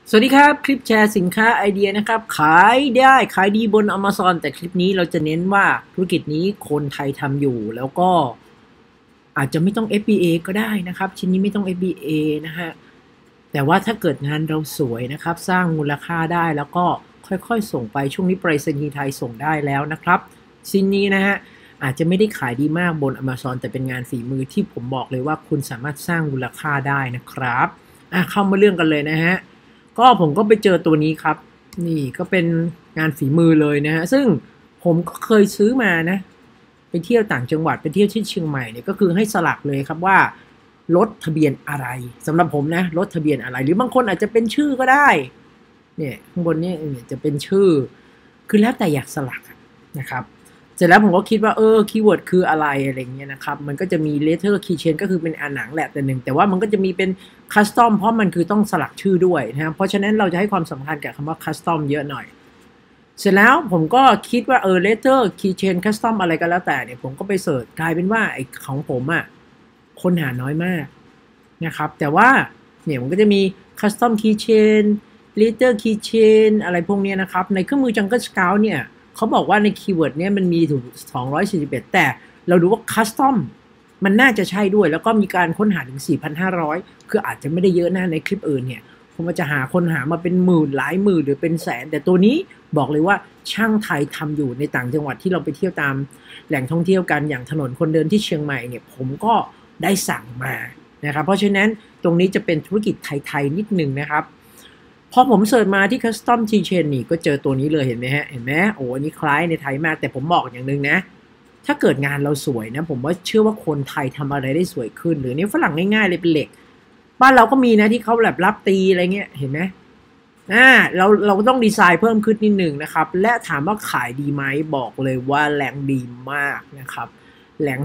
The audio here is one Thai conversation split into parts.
สวัสดีครับคลิปแชร์สินค้าไอเดียนะครับขายได้ขายดีบน Amazon แต่คลิปนี้เราจะเน้นว่าธุรกิจนี้คนไทยทำอยู่แล้วก็อาจจะไม่ต้อง FBA ก็ได้นะครับชิ้นนี้ไม่ต้อง FBA นะฮะแต่ว่าถ้าเกิดงานเราสวยนะครับสร้างมูลค่าได้แล้วก็ค่อยๆส่งไปช่วงนี้ไปรษณีย์ไทยส่งได้แล้วนะครับชิ้นนี้นะฮะอาจจะไม่ได้ขายดีมากบน Amazon แต่เป็นงานฝีมือที่ผมบอกเลยว่าคุณสามารถสร้างมูลค่าได้นะครับเข้ามาเรื่องกันเลยนะฮะก็ผมก็ไปเจอตัวนี้ครับนี่ก็เป็นงานฝีมือเลยนะฮะซึ่งผมก็เคยซื้อมานะไปเที่ยวต่างจังหวัดไปเที่ยวที่เชียงใหม่เนี่ยก็คือให้สลักเลยครับว่ารถทะเบียนอะไรสำหรับผมนะรถทะเบียนอะไรหรือบางคนอาจจะเป็นชื่อก็ได้เนี่ยข้างบนเนี่ยจะเป็นชื่อคือแล้วแต่อยากสลักนะครับเสร็จแล้วผมก็คิดว่าคีย์เวิร์ดคืออะไรอะไรเงี้ยนะครับมันก็จะมี letter keychain ก็คือเป็นอ่านหนังแหละแต่ว่ามันก็จะมีเป็นคัสตอมเพราะมันคือต้องสลักชื่อด้วยนะครับเพราะฉะนั้นเราจะให้ความสำคัญกับคำว่าคัสตอมเยอะหน่อยเสร็จแล้วผมก็คิดว่าletter keychain custom อะไรก็แล้วแต่เนี่ยผมก็ไปเสิร์ชกลายเป็นว่าไอ้ของผมคนหาน้อยมากนะครับแต่ว่าเนี่ยมันก็จะมี custom keychain letter keychain อะไรพวกนี้นะครับในเครื่องมือ Jungle Scout เนี่ยเขาบอกว่าในคีย์เวิร์ดเนี่ยมันมีถึง241แต่เราดูว่า custom มันน่าจะใช่ด้วยแล้วก็มีการค้นหาถึง 4,500 คืออาจจะไม่ได้เยอะนะในคลิปอื่นเนี่ยผมจะหาคนหามาเป็นหมื่นหลายหมื่นหรือเป็นแสนแต่ตัวนี้บอกเลยว่าช่างไทยทำอยู่ในต่างจังหวัดที่เราไปเที่ยวตามแหล่งท่องเที่ยวกันอย่างถนนคนเดินที่เชียงใหม่เนี่ยผมก็ได้สั่งมานะครับเพราะฉะนั้นตรงนี้จะเป็นธุรกิจไทยๆนิดหนึ่งนะครับพอผมเสิร์ชมาที่ Custom Keychain นี่ก็เจอตัวนี้เลยเห็นไหมฮะเห็นไหมโอ้อันนี้คล้ายในไทยมากแต่ผมบอกอย่างหนึ่งนะถ้าเกิดงานเราสวยนะผมว่าเชื่อว่าคนไทยทำอะไรได้สวยขึ้นหรือนี่ฝรั่งง่ายๆเลยเป็นเหล็กบ้านเราก็มีนะที่เขาแบบรับตีอะไรเงี้ยเห็นไหมเราก็ต้องดีไซน์เพิ่มขึ้นนิดหนึ่งนะครับและถามว่าขายดีไหมบอกเลยว่าแรงดีมากนะครับแรง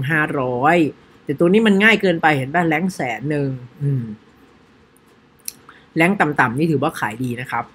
500แต่ตัวนี้มันง่ายเกินไปเห็นป่ะแรง100,000แรงต่ำๆนี่ถือว่าขายดีนะครับ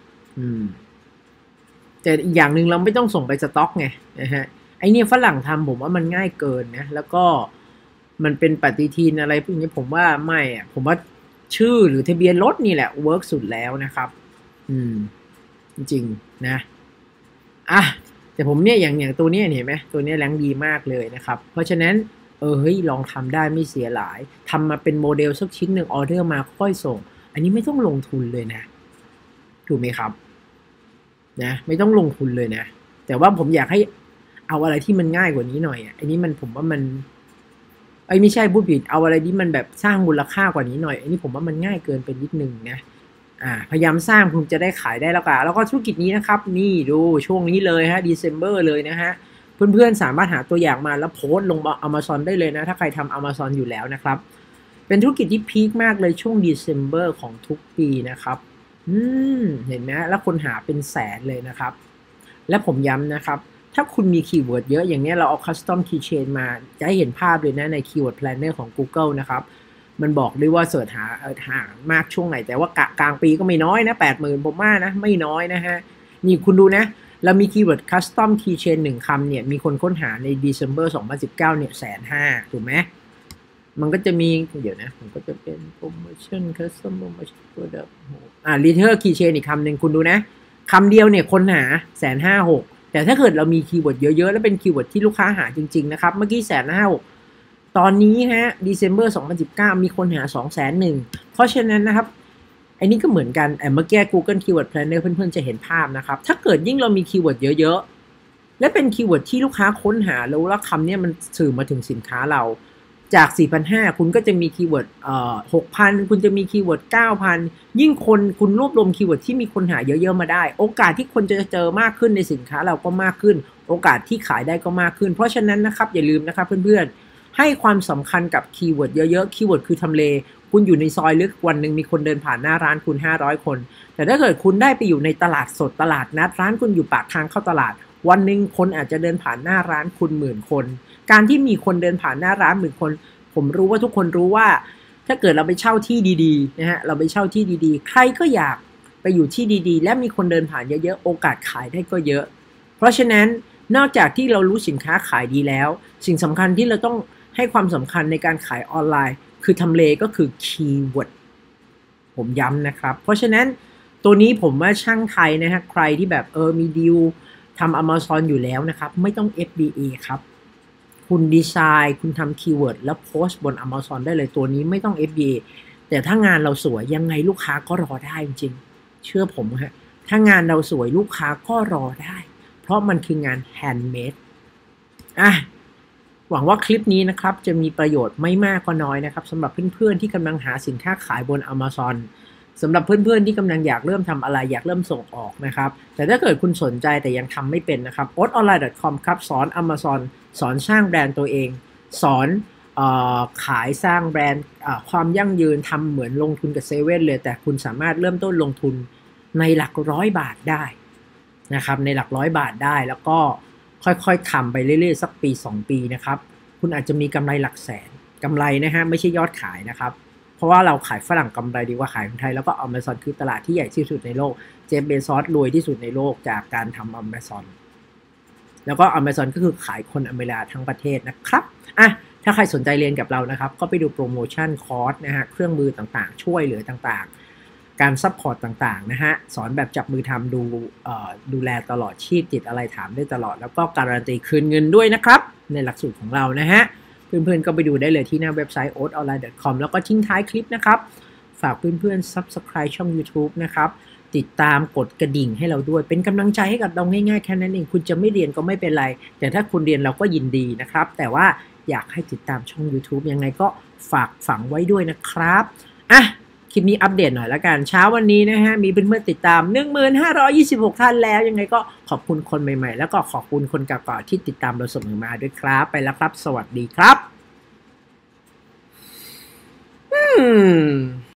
แต่อีกอย่างหนึ่งเราไม่ต้องส่งไปสต็อกไงนะฮะไอเนี่ยฝรั่งทำผมว่ามันง่ายเกินนะแล้วก็มันเป็นปฏิทินอะไรพวกนี้ผมว่าไม่ผมว่าชื่อหรือทะเบียนรถนี่แหละเวิร์กสุดแล้วนะครับจริงๆนะแต่ผมเนี่ยอย่างตัวนี้เห็นไหมตัวนี้แรงดีมากเลยนะครับเพราะฉะนั้นเฮ้ยลองทำได้ไม่เสียหลายทำมาเป็นโมเดลสักชิ้นหนึ่งออเดอร์มาค่อยส่งอันนี้ไม่ต้องลงทุนเลยนะถูกไหมครับนะไม่ต้องลงทุนเลยนะแต่ว่าผมอยากให้เอาอะไรที่มันง่ายกว่านี้หน่อยอันนี้มันผมว่ามันไม่ใช่พูดผิดเอาอะไรที่มันแบบสร้างมูลค่ากว่านี้หน่อยอันนี้ผมว่ามันง่ายเกินไปนิดนึงนะพยายามสร้างคุณจะได้ขายได้แล้วกันแล้วก็ธุรกิจนี้นะครับนี่ดูช่วงนี้เลยฮะ December เลยนะฮะเพื่อนๆสามารถหาตัวอย่างมาแล้วโพสต์ลง Amazon ได้เลยนะถ้าใครทำ Amazon อยู่แล้วนะครับเป็นธุรกิจที่พีคมากเลยช่วง December ของทุกปีนะครับเห็นไหมแล้วคนหาเป็นแสนเลยนะครับและผมย้ำนะครับถ้าคุณมีคีย์เวิร์ดเยอะอย่างนี้เราเอา Custom Keychain มาจะให้เห็นภาพเลยนะใน Keyword Planner ของ Google นะครับมันบอกด้วยว่าเสิร์ชหามากช่วงไหนแต่ว่ากลางปีก็ไม่น้อยนะ 80,000 ผมว่านะไม่น้อยนะฮะนี่คุณดูนะเรามีคีย์เวิร์ด Custom Keychain 1 คำเนี่ยมีคนค้นหาใน December 2019เนี่ย150,000ถูกไหมมันก็จะมีเดี๋ยวนะผมก็จะเป็น Promotion Custom Promotion Product Retail Keychain อีกคำหนึ่งคุณดูนะคำเดียวเนี่ยคนหา156,000แต่ถ้าเกิดเรามีคีย์เวิร์ดเยอะๆแล้วเป็นคีย์เวิร์ดที่ลูกค้าหาจริงๆนะครับเมื่อกี้156,000ตอนนี้ฮะ December 2019มีคนหา201,000เพราะฉะนั้นนะครับอันนี้ก็เหมือนกันเมื่อกี้ Google Keyword Planner เพื่อนๆจะเห็นภาพนะครับถ้าเกิดยิ่งเรามีคีย์เวิร์ดเยอะๆและเป็นคีย์เวิร์ดที่ลูกค้าค้นหาแล้วคำนี้มันสื่อมาถึงสินค้าเราจาก 4,500 คุณก็จะมีคีย์เวิร์ด6,000 คุณจะมีคีย์เวิร์ด 9,000 ยิ่งคนคุณรวบรวมคีย์เวิร์ดที่มีคนหาเยอะๆมาได้โอกาสที่คนจะเจอมากขึ้นในสินค้าเราก็มากขึ้นโอกาสที่ขายได้ก็มากขึ้นเพราะฉะนั้นนะครับอย่าลืมนะครับเพื่อนๆให้ความสำคัญกับคีย์เวิร์ดเยอะๆคีย์เวิร์ดคือทำเลคุณอยู่ในซอยลึกวันหนึ่งมีคนเดินผ่านหน้าร้านคุณ500 คนแต่ถ้าเกิดคุณได้ไปอยู่ในตลาดสดตลาดนัดร้านคุณอยู่ปากทางเข้าตลาดวันหนึ่งคนอาจจะเดินผ่านหน้าร้านคุณ10,000 คนการที่มีคนเดินผ่านหน้าร้าน10,000 คนผมรู้ว่าทุกคนรู้ว่าถ้าเกิดเราไปเช่าที่ดีๆนะฮะเราไปเช่าที่ดีๆใครก็อยากไปอยู่ที่ดีๆและมีคนเดินผ่านเยอะๆโอกาสขายได้ก็เยอะเพราะฉะนั้นนอกจากที่เรารู้สินค้าขายดีแล้วสิ่งสำคัญที่เราต้องให้ความสำคัญในการขายออนไลน์คือทำเลก็คือคีย์เวิร์ดผมย้ำนะครับเพราะฉะนั้นตัวนี้ผมว่าช่างไทยนะฮะใครที่แบบมีดีลทำ Amazon อยู่แล้วนะครับไม่ต้อง FBA ครับคุณดีไซน์คุณทำคีย์เวิร์ดแล้วโพสต์บน Amazon ได้เลยตัวนี้ไม่ต้อง FBA แต่ถ้างานเราสวยยังไงลูกค้าก็รอได้จริงๆเชื่อผมฮะถ้างานเราสวยลูกค้าก็รอได้เพราะมันคืองานแฮนด์เมดหวังว่าคลิปนี้นะครับจะมีประโยชน์ไม่มากก็น้อยนะครับสำหรับเพื่อนๆที่กำลังหาสินค้าขายบน Amazon สำหรับเพื่อนๆที่กำลังอยากเริ่มทำอะไรอยากเริ่มส่งออกนะครับแต่ถ้าเกิดคุณสนใจแต่ยังทำไม่เป็นนะครับ oatonline.com ครับสอน Amazon สอนสร้างแบรนด์ตัวเองสอนขายสร้างแบรนด์ความยั่งยืนทำเหมือนลงทุนกับเซเว่นเลยแต่คุณสามารถเริ่มต้นลงทุนในหลักร้อยบาทได้นะครับในหลักร้อยบาทได้แล้วก็ค่อยๆทำไปเรื่อยๆสักปี2 ปีนะครับคุณอาจจะมีกำไรหลักแสนกำไรนะฮะไม่ใช่ยอดขายนะครับเพราะว่าเราขายฝรั่งกำไรดีกว่าขายคนไทยแล้วก็ Amazon คือตลาดที่ใหญ่ที่สุดในโลกเจฟ เบซอสรวยที่สุดในโลกจากการทำ Amazon แล้วก็ Amazon ก็คือขายคนอเมริกาทั้งประเทศนะครับถ้าใครสนใจเรียนกับเรานะครับก็ไปดูโปรโมชั่นคอร์สนะฮะเครื่องมือต่างๆช่วยเหลือต่างๆการซัพพอร์ตต่างๆนะฮะสอนแบบจับมือทำดูแลตลอดชีพติดอะไรถามได้ตลอดแล้วก็การันตีคืนเงินด้วยนะครับในหลักสูตรของเรานะฮะเพื่อนๆก็ไปดูได้เลยที่หน้าเว็บไซต์ oatonline.com แล้วก็ทิ้งท้ายคลิปนะครับฝากเพื่อนๆ Subscribe ช่อง YouTube นะครับติดตามกดกระดิ่งให้เราด้วยเป็นกำลังใจให้กับเราง่ายๆแค่นั้นเองคุณจะไม่เรียนก็ไม่เป็นไรแต่ถ้าคุณเรียนเราก็ยินดีนะครับแต่ว่าอยากให้ติดตามช่อง YouTube ยังไงก็ฝากฝังไว้ด้วยนะครับคลิปนี้อัปเดตหน่อยละกันเช้าวันนี้นะฮะมีเพื่อนๆติดตาม 1526 ท่านแล้วยังไงก็ขอบคุณคนใหม่ๆแล้วก็ขอบคุณคนเก่าๆที่ติดตามเราเสมอมาด้วยครับไปแล้วครับสวัสดีครับ